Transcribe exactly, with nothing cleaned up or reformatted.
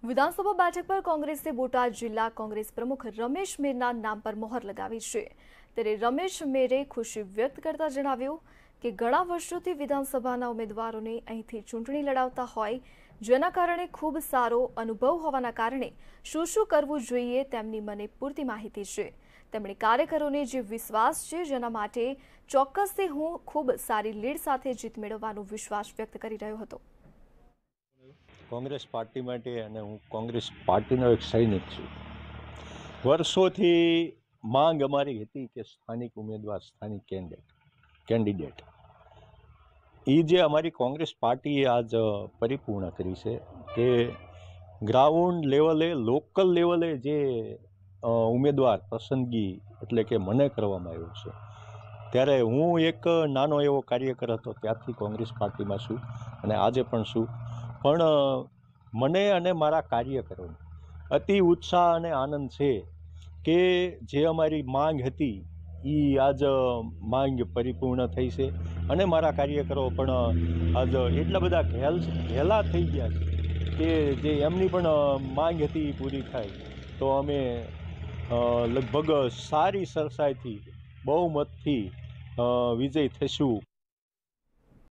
વિધાનસભા બેઠક પર કોંગ્રેસે બોટાદ જિલ્લા કોંગ્રેસ પ્રમુખ રમેશ મેરના નામ પર મોહર લગાવી છે। ત્યારે રમેશ મેરે ખુશી વ્યક્ત કરતા જણાવ્યું કે ઘણા વર્ષોથી વિધાનસભાના ઉમેદવારોને અહીંથી ચૂંટણી લડાવતા હોય, જેના કારણે ખૂબ સારો અનુભવ હોવાના કારણે શું શું કરવું જોઈએ તેમની મને પૂરતી માહિતી છે। તેમણે કાર્યકરોને જે વિશ્વાસ છે જેના માટે ચોક્કસથી હું ખૂબ સારી લીડ સાથે જીત મેળવવાનો વિશ્વાસ વ્યક્ત કરી રહ્યો હતો। કોંગ્રેસ પાર્ટી માટે અને હું કોંગ્રેસ પાર્ટીનો એક સૈનિક છું। વર્ષોથી માંગ અમારી હતી કે સ્થાનિક ઉમેદવાર સ્થાનિક કેન્ડિડેટ કેન્ડિડેટ એ જે અમારી કોંગ્રેસ પાર્ટીએ આજ પરિપૂર્ણ કરી છે કે ગ્રાઉન્ડ લેવલે લોકલ લેવલે જે ઉમેદવાર પસંદગી એટલે કે મને કરવામાં આવ્યું છે। ત્યારે હું એક નાનો એવો કાર્યકર હતો, ત્યારથી કોંગ્રેસ પાર્ટીમાં છું અને આજે પણ છું। પણ મને અને મારા કાર્યકરોને અતિ ઉત્સાહ અને આનંદ છે કે જે અમારી માંગ હતી એ આજ માંગ પરિપૂર્ણ થઈ છે અને મારા કાર્યકરો પણ આજ એટલા બધા ઘેલ ઘેલા થઈ ગયા છે કે જે એમની પણ માંગ હતી એ પૂરી થાય તો અમે લગભગ સારી સરસાઈથી બહુમતથી વિજય થઈશું।